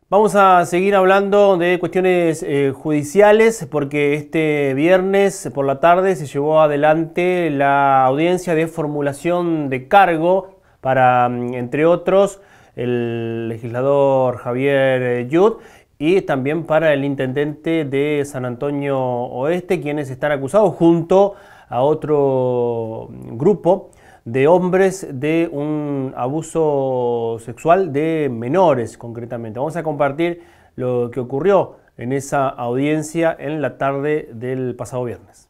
Vamos a seguir hablando de cuestiones judiciales porque este viernes por la tarde se llevó adelante la audiencia de formulación de cargo para, entre otros, el legislador Javier Yud y también para el intendente de San Antonio Oeste, quienes están acusados junto a otro grupo de hombres de un abuso sexual de menores, concretamente. Vamos a compartir lo que ocurrió en esa audiencia en la tarde del pasado viernes.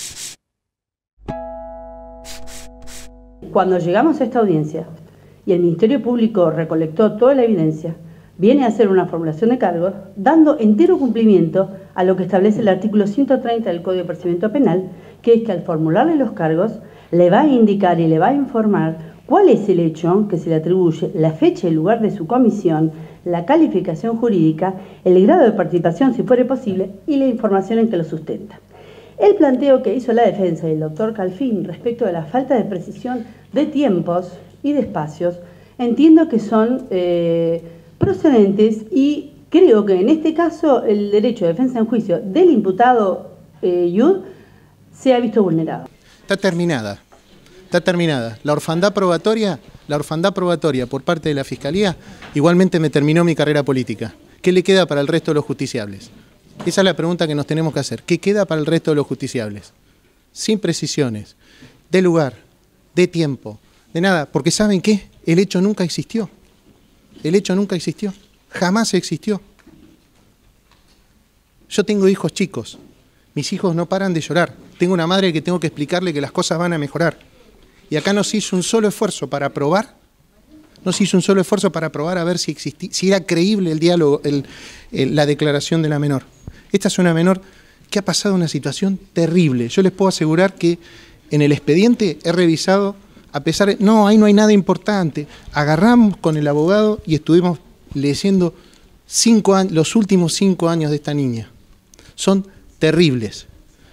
Cuando llegamos a esta audiencia y el Ministerio Público recolectó toda la evidencia, viene a hacer una formulación de cargos dando entero cumplimiento a lo que establece el artículo 130 del Código de Procedimiento Penal, que es que al formularle los cargos le va a indicar y le va a informar cuál es el hecho que se le atribuye, la fecha y el lugar de su comisión, la calificación jurídica, el grado de participación si fuere posible y la información en que lo sustenta. El planteo que hizo la defensa y el doctor Calfín respecto de la falta de precisión de tiempos y de espacios, entiendo que son procedentes y creo que en este caso el derecho de defensa en juicio del imputado Yud se ha visto vulnerado. Está terminada. La orfandad probatoria por parte de la Fiscalía igualmente me terminó mi carrera política. ¿Qué le queda para el resto de los justiciables? Esa es la pregunta que nos tenemos que hacer. ¿Qué queda para el resto de los justiciables? Sin precisiones, de lugar, de tiempo, de nada. Porque ¿saben qué? El hecho nunca existió. El hecho nunca existió. Jamás existió. Yo tengo hijos chicos. Mis hijos no paran de llorar. Tengo una madre que tengo que explicarle que las cosas van a mejorar. Y acá no se hizo un solo esfuerzo para probar. No se hizo un solo esfuerzo para probar a ver si existía, si era creíble el diálogo, la declaración de la menor. Esta es una menor que ha pasado una situación terrible. Yo les puedo asegurar que en el expediente he revisado, a pesar de... No, ahí no hay nada importante. Agarramos con el abogado y estuvimos leyendo los últimos 5 años de esta niña. Son terribles.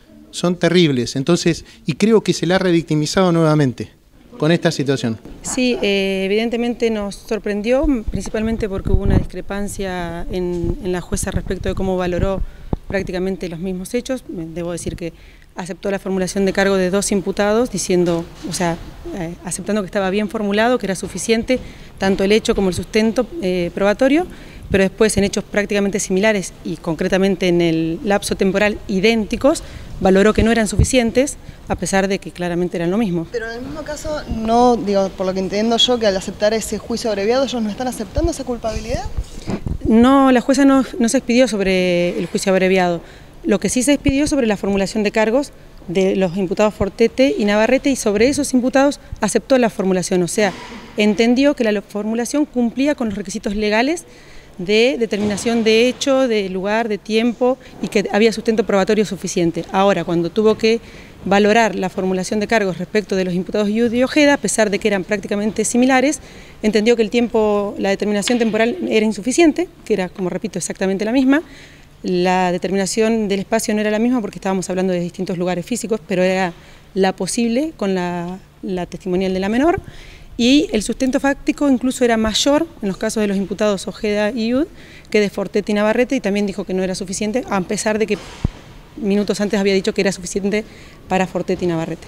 Entonces, y creo que se la ha revictimizado nuevamente con esta situación. Sí, evidentemente nos sorprendió, principalmente porque hubo una discrepancia en la jueza respecto de cómo valoró prácticamente los mismos hechos. Debo decir que aceptó la formulación de cargo de 2 imputados, diciendo, aceptando que estaba bien formulado, que era suficiente tanto el hecho como el sustento probatorio, pero después en hechos prácticamente similares y concretamente en el lapso temporal idénticos, valoró que no eran suficientes, a pesar de que claramente eran lo mismo. Pero en el mismo caso, no, digo, por lo que entiendo yo, que al aceptar ese juicio abreviado, ¿ellos no están aceptando esa culpabilidad? No, la jueza no se expidió sobre el juicio abreviado. Lo que sí se expidió sobre la formulación de cargos de los imputados Fortete y Navarrete, y sobre esos imputados aceptó la formulación, o sea, entendió que la formulación cumplía con los requisitos legales de determinación de hecho, de lugar, de tiempo y que había sustento probatorio suficiente. Ahora, cuando tuvo que valorar la formulación de cargos respecto de los imputados Yud y Ojeda, a pesar de que eran prácticamente similares, entendió que el tiempo, la determinación temporal era insuficiente, que era, como repito, exactamente la misma. La determinación del espacio no era la misma porque estábamos hablando de distintos lugares físicos, pero era la posible con la testimonial de la menor. Y el sustento fáctico incluso era mayor en los casos de los imputados Ojeda y Yud que de Fortete y Navarrete, y también dijo que no era suficiente, a pesar de que minutos antes había dicho que era suficiente para Fortete y Navarrete.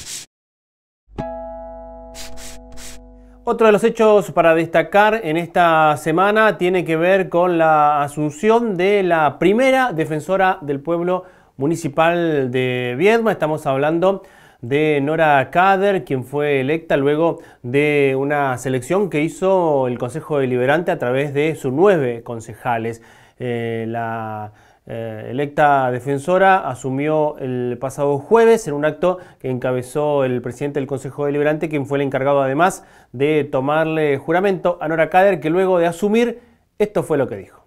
Otro de los hechos para destacar en esta semana tiene que ver con la asunción de la primera defensora del pueblo municipal de Viedma. Estamos hablando de Nora Kader, quien fue electa luego de una selección que hizo el Consejo Deliberante a través de sus 9 concejales. La electa defensora asumió el pasado jueves en un acto que encabezó el presidente del Consejo Deliberante, quien fue el encargado además de tomarle juramento a Nora Kader, que luego de asumir, esto fue lo que dijo.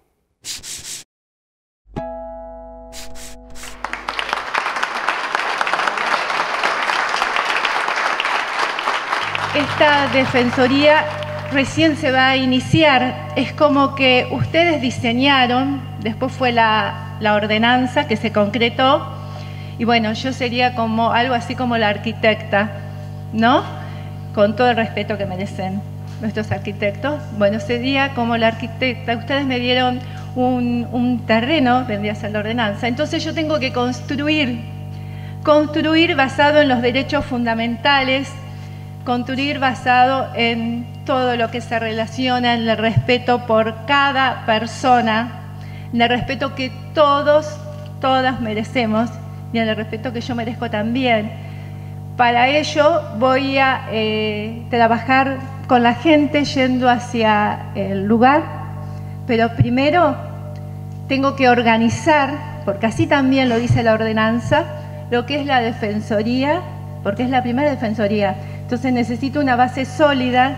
Esta defensoría recién se va a iniciar, es como que ustedes diseñaron, después fue la ordenanza que se concretó, y bueno, yo sería como algo así como la arquitecta, ¿no? Con todo el respeto que merecen. nuestros arquitectos. Bueno, ese día, como la arquitecta, ustedes me dieron un terreno, vendría a ser la ordenanza, entonces yo tengo que construir basado en los derechos fundamentales, construir basado en todo lo que se relaciona en el respeto por cada persona, en el respeto que todas merecemos y en el respeto que yo merezco también. Para ello voy a trabajar con la gente yendo hacia el lugar, pero primero tengo que organizar, porque así también lo dice la ordenanza, lo que es la defensoría, porque es la primera defensoría. Entonces necesito una base sólida,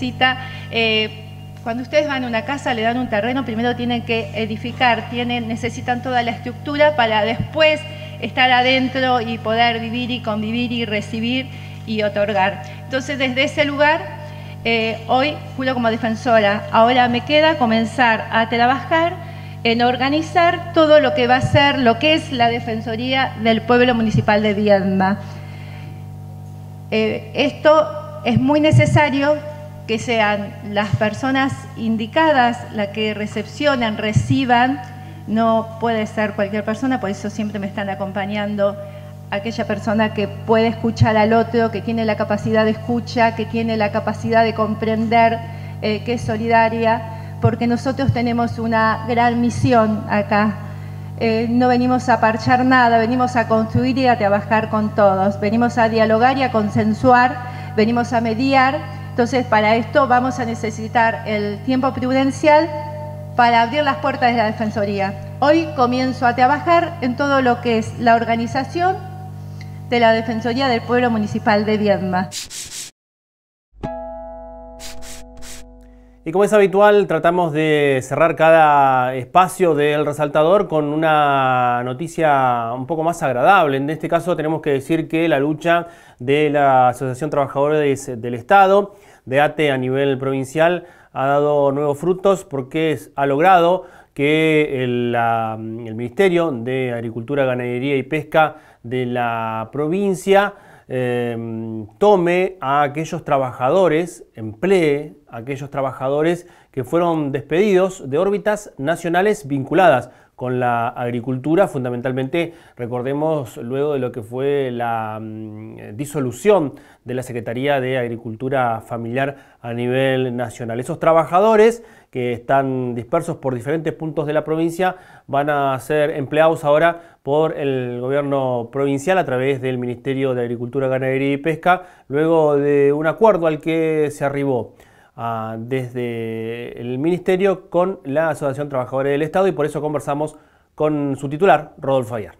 cuando ustedes van a una casa, le dan un terreno, primero tienen que edificar, necesitan toda la estructura para después estar adentro y poder vivir y convivir y recibir y otorgar. Entonces desde ese lugar, hoy juro como defensora, ahora me queda comenzar a trabajar en organizar todo lo que va a ser, lo que es la Defensoría del Pueblo Municipal de Viedma. Esto es muy necesario que sean las personas indicadas las que recepcionan, reciban, no puede ser cualquier persona, por eso siempre me están acompañando aquella persona que puede escuchar al otro, que tiene la capacidad de escucha, que tiene la capacidad de comprender, que es solidaria, porque nosotros tenemos una gran misión acá. No venimos a parchar nada, venimos a construir y a trabajar con todos, venimos a dialogar y a consensuar, venimos a mediar. Entonces, para esto vamos a necesitar el tiempo prudencial para abrir las puertas de la Defensoría. Hoy comienzo a trabajar en todo lo que es la organización de la Defensoría del Pueblo Municipal de Viedma. Y como es habitual, tratamos de cerrar cada espacio del resaltador con una noticia un poco más agradable. En este caso tenemos que decir que la lucha de la Asociación Trabajadores del Estado, de ATE a nivel provincial, ha dado nuevos frutos porque ha logrado que el Ministerio de Agricultura, Ganadería y Pesca de la provincia tome a aquellos trabajadores, emplee a aquellos trabajadores que fueron despedidos de órbitas nacionales vinculadas con la agricultura, fundamentalmente, recordemos, luego de lo que fue la disolución de la Secretaría de Agricultura Familiar a nivel nacional. Esos trabajadores que están dispersos por diferentes puntos de la provincia van a ser empleados ahora por el gobierno provincial a través del Ministerio de Agricultura, Ganadería y Pesca, luego de un acuerdo al que se arribó desde el Ministerio con la Asociación Trabajadores del Estado, y por eso conversamos con su titular, Rodolfo Aguiar.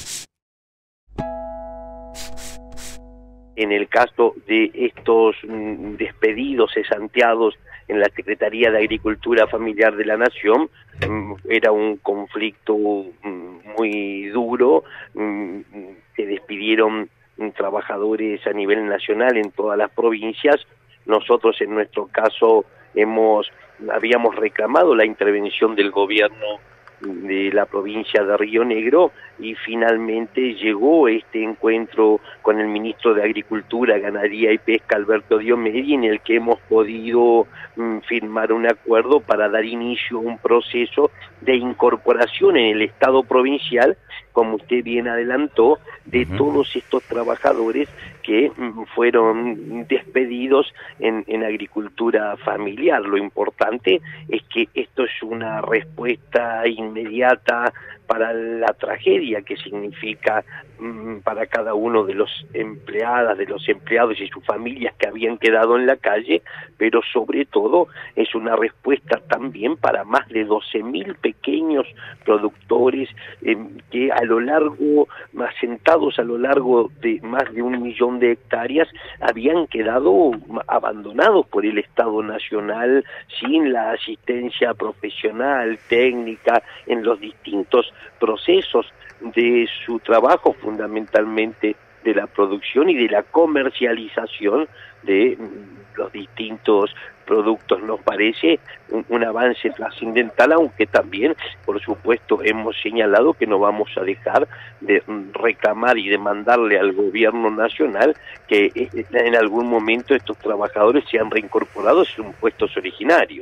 En el caso de estos despedidos cesanteados en la Secretaría de Agricultura Familiar de la Nación, era un conflicto muy duro. Se despidieron trabajadores a nivel nacional en todas las provincias. Nosotros en nuestro caso habíamos reclamado la intervención del gobierno de la provincia de Río Negro y finalmente llegó este encuentro con el ministro de Agricultura, Ganadería y Pesca, Alberto Diomedi, en el que hemos podido firmar un acuerdo para dar inicio a un proceso de incorporación en el Estado provincial, como usted bien adelantó, de todos estos trabajadores que fueron despedidos en agricultura familiar. Lo importante es que esto es una respuesta inmediata para la tragedia que significa para cada uno de los empleadas, de los empleados y sus familias que habían quedado en la calle, pero sobre todo es una respuesta también para más de 12.000 pequeños productores que asentados a lo largo de más de 1 millón de hectáreas, habían quedado abandonados por el Estado Nacional sin la asistencia profesional, técnica, en los distintos procesos de su trabajo, fundamentalmente de la producción y de la comercialización de los distintos productos. Nos parece un avance trascendental, aunque también, por supuesto, hemos señalado que no vamos a dejar de reclamar y demandarle al gobierno nacional que en algún momento estos trabajadores sean reincorporados en sus puestos originarios.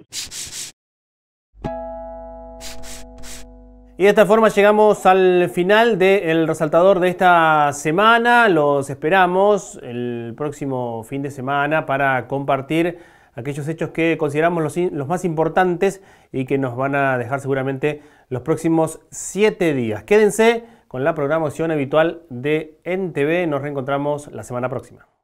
Y de esta forma llegamos al final del resaltador de esta semana. Los esperamos el próximo fin de semana para compartir aquellos hechos que consideramos los más importantes y que nos van a dejar seguramente los próximos 7 días. Quédense con la programación habitual de NTV. Nos reencontramos la semana próxima.